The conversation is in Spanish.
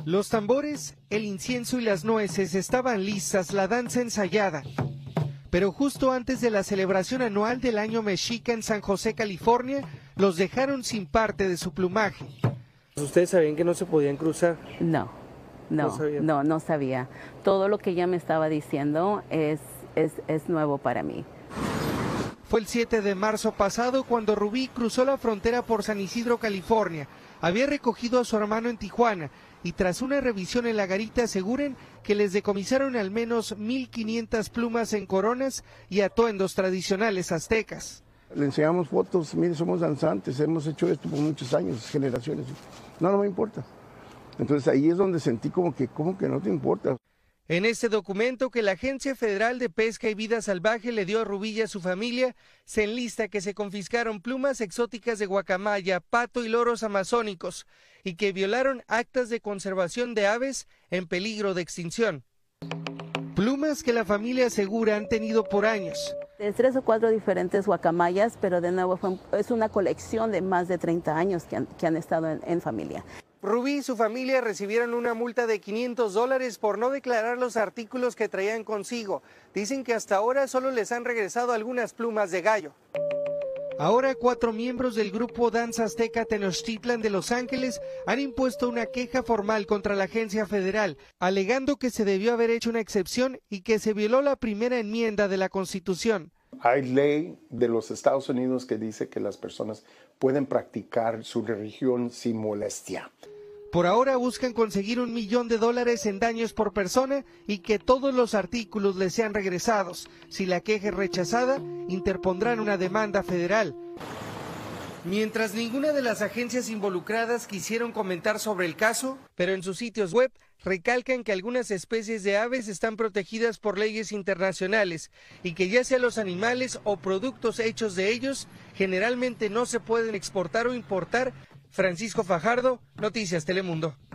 Los tambores, el incienso y las nueces estaban listas, la danza ensayada. Pero justo antes de la celebración anual del Año Mexica en San José, California, los dejaron sin parte de su plumaje. ¿Ustedes sabían que no se podían cruzar? No sabía. Todo lo que ella me estaba diciendo es nuevo para mí. Fue el 7 de marzo pasado cuando Rubí cruzó la frontera por San Isidro, California. Había recogido a su hermano en Tijuana y tras una revisión en la garita aseguran que les decomisaron al menos 1,500 plumas en coronas y atuendos tradicionales aztecas. Le enseñamos fotos, mire, somos danzantes, hemos hecho esto por muchos años, generaciones. No me importa. Entonces ahí es donde sentí como que no te importa. En este documento que la Agencia Federal de Pesca y Vida Salvaje le dio a Rubí y a su familia, se enlista que se confiscaron plumas exóticas de guacamaya, pato y loros amazónicos y que violaron actas de conservación de aves en peligro de extinción. Plumas que la familia asegura han tenido por años. 3 o 4 diferentes guacamayas, pero de nuevo es una colección de más de 30 años que han estado en familia. Rubí y su familia recibieron una multa de $500 por no declarar los artículos que traían consigo. Dicen que hasta ahora solo les han regresado algunas plumas de gallo. Ahora 4 miembros del grupo Danza Azteca Tenochtitlan de Los Ángeles han impuesto una queja formal contra la agencia federal, alegando que se debió haber hecho una excepción y que se violó la primera enmienda de la Constitución. Hay ley de los Estados Unidos que dice que las personas pueden practicar su religión sin molestia. Por ahora buscan conseguir $1 millón en daños por persona y que todos los artículos les sean regresados. Si la queja es rechazada, interpondrán una demanda federal. Mientras ninguna de las agencias involucradas quisieron comentar sobre el caso, pero en sus sitios web recalcan que algunas especies de aves están protegidas por leyes internacionales y que ya sea los animales o productos hechos de ellos, generalmente no se pueden exportar o importar. Francisco Fajardo, Noticias Telemundo.